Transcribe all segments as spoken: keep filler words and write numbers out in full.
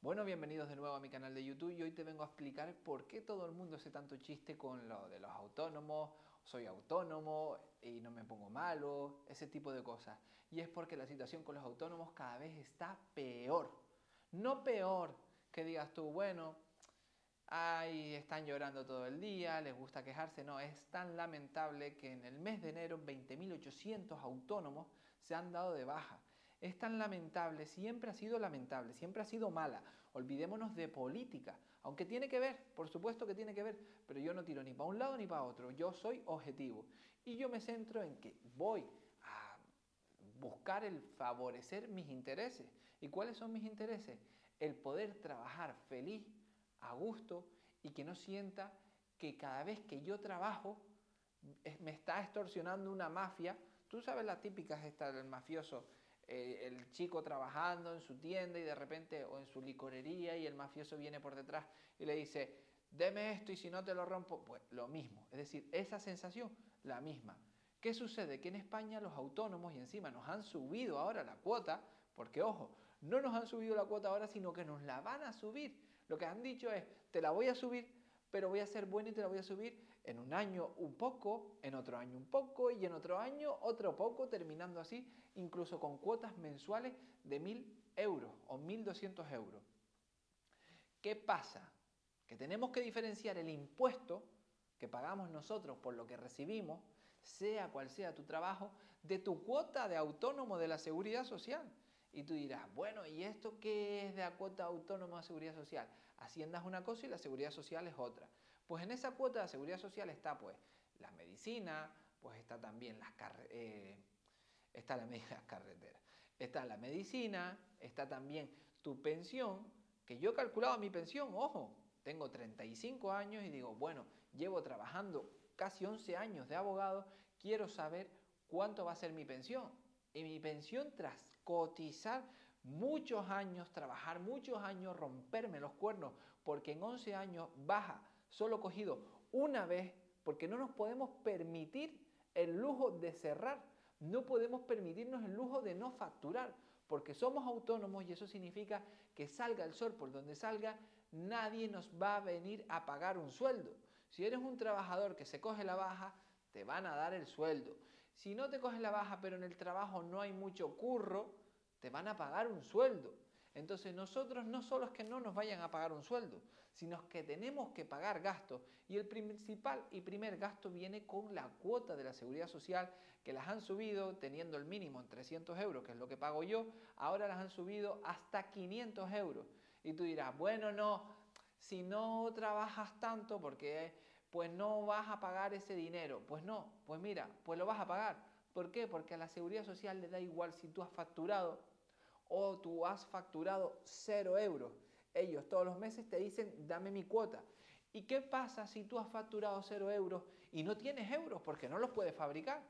Bueno, bienvenidos de nuevo a mi canal de YouTube y hoy te vengo a explicar por qué todo el mundo hace tanto chiste con lo de los autónomos, soy autónomo y no me pongo malo, ese tipo de cosas. Y es porque la situación con los autónomos cada vez está peor. No peor que digas tú, bueno, ay, están llorando todo el día, les gusta quejarse. No, es tan lamentable que en el mes de enero veinte mil ochocientos autónomos se han dado de baja. Es tan lamentable, siempre ha sido lamentable, siempre ha sido mala. Olvidémonos de política, aunque tiene que ver, por supuesto que tiene que ver, pero yo no tiro ni para un lado ni para otro, yo soy objetivo. Y yo me centro en que voy a buscar el favorecer mis intereses. ¿Y cuáles son mis intereses? El poder trabajar feliz, a gusto y que no sienta que cada vez que yo trabajo me está extorsionando una mafia. Tú sabes las típicas esta del mafioso, eh, el chico trabajando en su tienda y de repente o en su licorería y el mafioso viene por detrás y le dice, deme esto y si no te lo rompo, pues lo mismo. Es decir, esa sensación, la misma. ¿Qué sucede? Que en España los autónomos y encima nos han subido ahora la cuota, porque ojo, no nos han subido la cuota ahora, sino que nos la van a subir. Lo que han dicho es, te la voy a subir, pero voy a ser bueno y te la voy a subir en un año un poco, en otro año un poco y en otro año otro poco, terminando así, incluso con cuotas mensuales de mil euros o mil doscientos euros. ¿Qué pasa? Que tenemos que diferenciar el impuesto que pagamos nosotros por lo que recibimos, sea cual sea tu trabajo, de tu cuota de autónomo de la Seguridad Social. Y tú dirás, bueno, ¿y esto qué es de la cuota autónoma de Seguridad Social? Hacienda es una cosa y la Seguridad Social es otra. Pues en esa cuota de Seguridad Social está pues la medicina, pues está también las carreteras, eh, está la, las carreteras, está la medicina, está también tu pensión, que yo he calculado mi pensión, ojo, tengo treinta y cinco años y digo, bueno, llevo trabajando casi once años de abogado, quiero saber cuánto va a ser mi pensión. Y mi pensión tras cotizar muchos años, trabajar muchos años, romperme los cuernos, porque en once años baja, solo cogido una vez, porque no nos podemos permitir el lujo de cerrar, no podemos permitirnos el lujo de no facturar, porque somos autónomos y eso significa que salga el sol por donde salga, nadie nos va a venir a pagar un sueldo. Si eres un trabajador que se coge la baja, te van a dar el sueldo. Si no te coges la baja, pero en el trabajo no hay mucho curro, te van a pagar un sueldo. Entonces nosotros no solo es que no nos vayan a pagar un sueldo, sino que tenemos que pagar gastos. Y el principal y primer gasto viene con la cuota de la Seguridad Social, que las han subido teniendo el mínimo en trescientos euros, que es lo que pago yo, ahora las han subido hasta quinientos euros. Y tú dirás, bueno, no, si no trabajas tanto, porque pues no vas a pagar ese dinero. Pues no, pues mira, pues lo vas a pagar. ¿Por qué? Porque a la Seguridad Social le da igual si tú has facturado o tú has facturado cero euros. Ellos todos los meses te dicen, dame mi cuota. ¿Y qué pasa si tú has facturado cero euros y no tienes euros porque no los puedes fabricar?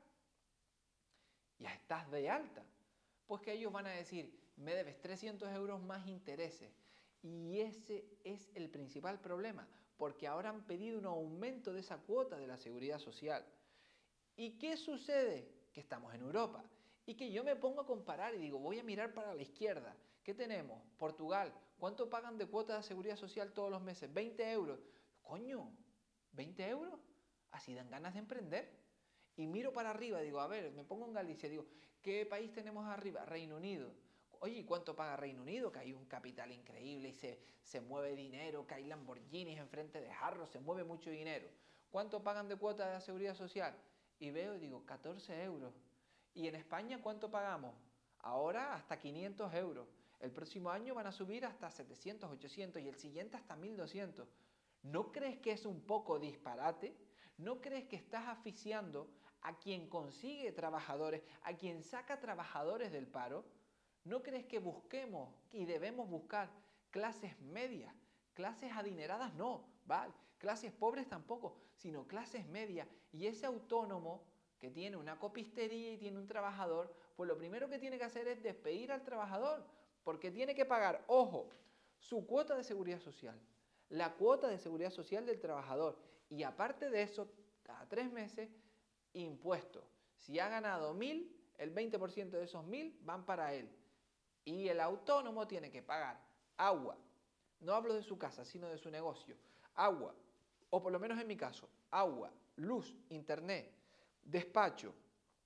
Ya estás de alta. Pues que ellos van a decir, me debes trescientos euros más intereses. Y ese es el principal problema, porque ahora han pedido un aumento de esa cuota de la Seguridad Social. ¿Y qué sucede? Que estamos en Europa y que yo me pongo a comparar y digo, voy a mirar para la izquierda. ¿Qué tenemos? Portugal. ¿Cuánto pagan de cuota de seguridad social todos los meses? veinte euros. Coño, ¿veinte euros? Así dan ganas de emprender. Y miro para arriba y digo, a ver, me pongo en Galicia y digo, ¿qué país tenemos arriba? Reino Unido. Oye, ¿y cuánto paga Reino Unido? Que hay un capital increíble y se, se mueve dinero, que hay Lamborghinis enfrente de jarros, se mueve mucho dinero. ¿Cuánto pagan de cuota de la seguridad social? Y veo y digo, catorce euros. ¿Y en España cuánto pagamos? Ahora hasta quinientos euros. El próximo año van a subir hasta setecientos, ochocientos y el siguiente hasta mil doscientos. ¿No crees que es un poco disparate? ¿No crees que estás asfixiando a quien consigue trabajadores, a quien saca trabajadores del paro? ¿No crees que busquemos y debemos buscar clases medias? Clases adineradas no, ¿vale? Clases pobres tampoco, sino clases medias. Y ese autónomo que tiene una copistería y tiene un trabajador, pues lo primero que tiene que hacer es despedir al trabajador, porque tiene que pagar, ojo, su cuota de seguridad social, la cuota de seguridad social del trabajador y aparte de eso, cada tres meses, impuestos. Si ha ganado mil, el veinte por ciento de esos mil van para él. Y el autónomo tiene que pagar agua, no hablo de su casa, sino de su negocio, agua, o por lo menos en mi caso, agua, luz, internet, despacho,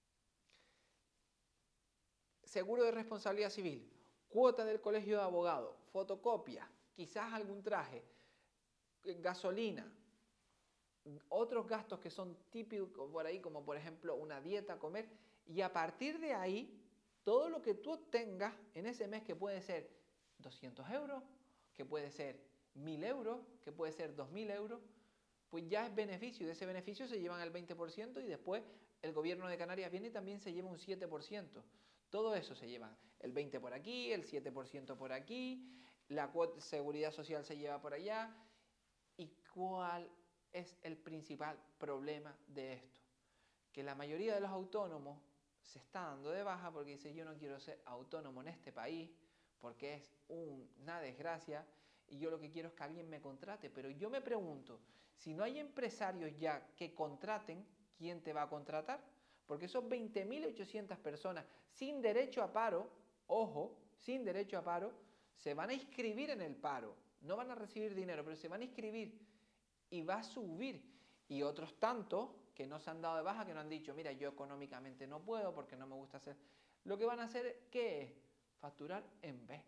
seguro de responsabilidad civil, cuota del colegio de abogados, fotocopia, quizás algún traje, gasolina, otros gastos que son típicos por ahí, como por ejemplo una dieta, comer, y a partir de ahí, todo lo que tú tengas en ese mes, que puede ser doscientos euros, que puede ser mil euros, que puede ser dos mil euros, pues ya es beneficio. De ese beneficio se llevan el veinte por ciento y después el gobierno de Canarias viene y también se lleva un siete por ciento. Todo eso se lleva, el veinte por ciento por aquí, el siete por ciento por aquí, la cuota, seguridad social se lleva por allá. ¿Y cuál es el principal problema de esto? Que la mayoría de los autónomos se está dando de baja porque dice: yo no quiero ser autónomo en este país porque es una desgracia y yo lo que quiero es que alguien me contrate. Pero yo me pregunto, si no hay empresarios ya que contraten, ¿quién te va a contratar? Porque esos veinte mil ochocientas personas sin derecho a paro, ojo, sin derecho a paro, se van a inscribir en el paro. No van a recibir dinero, pero se van a inscribir y va a subir. Y otros tantos que no se han dado de baja, que no han dicho: mira, yo económicamente no puedo porque no me gusta hacer. Lo que van a hacer, ¿qué es? Facturar en vez.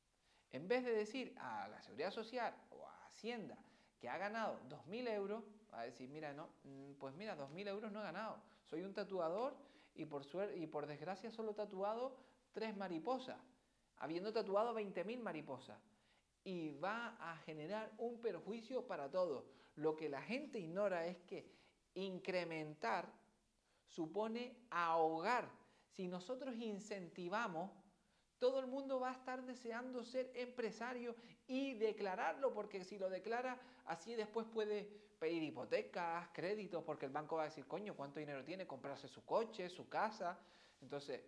En vez de decir a la Seguridad Social o a Hacienda que ha ganado dos mil euros, va a decir: mira, no, pues mira, dos mil euros no he ganado. Soy un tatuador y por, suerte, y por desgracia solo he tatuado tres mariposas, habiendo tatuado veinte mil mariposas. Y va a generar un perjuicio para todos. Lo que la gente ignora es que incrementar supone ahogar. Si nosotros incentivamos, todo el mundo va a estar deseando ser empresario y declararlo, porque si lo declara, así después puede pedir hipotecas, créditos, porque el banco va a decir: coño, ¿cuánto dinero tiene? Comprarse su coche, su casa. Entonces,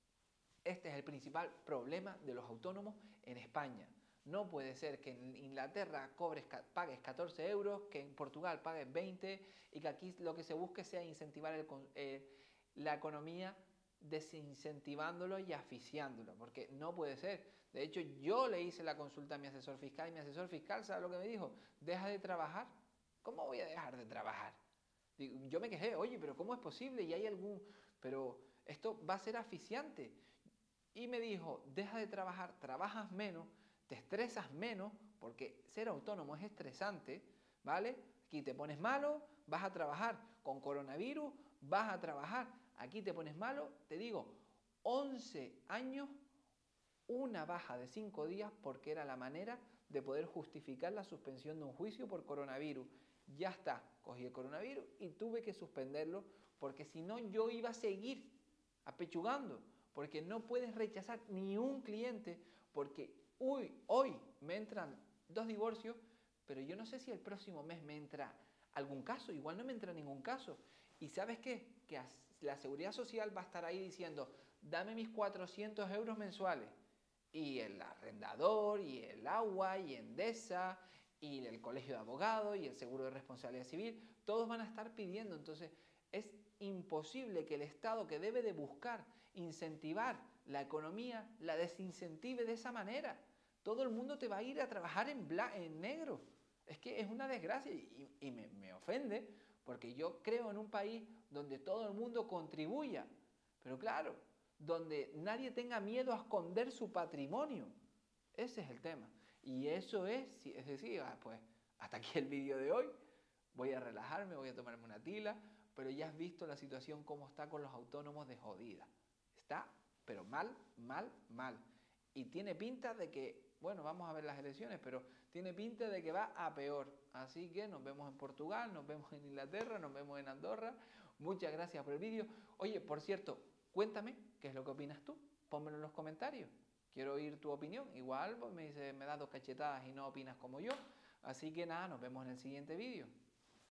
este es el principal problema de los autónomos en España. No puede ser que en Inglaterra cobres, pagues catorce euros, que en Portugal pagues veinte y que aquí lo que se busque sea incentivar el, eh, la economía desincentivándolo y asfixiándolo, porque no puede ser. De hecho, yo le hice la consulta a mi asesor fiscal y mi asesor fiscal, ¿sabe lo que me dijo? Deja de trabajar. ¿Cómo voy a dejar de trabajar? Yo me quejé: oye, pero ¿cómo es posible? Y hay algún... Pero esto va a ser asfixiante. Y me dijo: deja de trabajar, trabajas menos, te estresas menos, porque ser autónomo es estresante, ¿vale? Aquí te pones malo, vas a trabajar. Con coronavirus vas a trabajar. Aquí te pones malo, te digo, once años, una baja de cinco días, porque era la manera de poder justificar la suspensión de un juicio por coronavirus. Ya está, cogí el coronavirus y tuve que suspenderlo, porque si no yo iba a seguir apechugando, porque no puedes rechazar ni un cliente, porque uy, hoy me entran dos divorcios, pero yo no sé si el próximo mes me entra algún caso, igual no me entra ningún caso. ¿Y sabes qué? Que la Seguridad Social va a estar ahí diciendo: dame mis cuatrocientos euros mensuales. Y el arrendador, y el agua, y Endesa, y el colegio de abogados, y el seguro de responsabilidad civil, todos van a estar pidiendo. Entonces, es imposible que el Estado, que debe de buscar incentivar la economía, la desincentive de esa manera. Todo el mundo te va a ir a trabajar en, bla en negro. Es que es una desgracia y, y me, me ofende, porque yo creo en un país donde todo el mundo contribuya, pero claro, donde nadie tenga miedo a esconder su patrimonio. Ese es el tema. Y eso es, es decir, ah, pues hasta aquí el vídeo de hoy. Voy a relajarme, voy a tomarme una tila, pero ya has visto la situación cómo está con los autónomos de jodida. Está, pero mal, mal, mal. Y tiene pinta de que, bueno, vamos a ver las elecciones, pero tiene pinta de que va a peor. Así que nos vemos en Portugal, nos vemos en Inglaterra, nos vemos en Andorra. Muchas gracias por el vídeo. Oye, por cierto, cuéntame qué es lo que opinas tú. Pónmelo en los comentarios. Quiero oír tu opinión. Igual pues, me dice, me das dos cachetadas y no opinas como yo. Así que nada, nos vemos en el siguiente vídeo.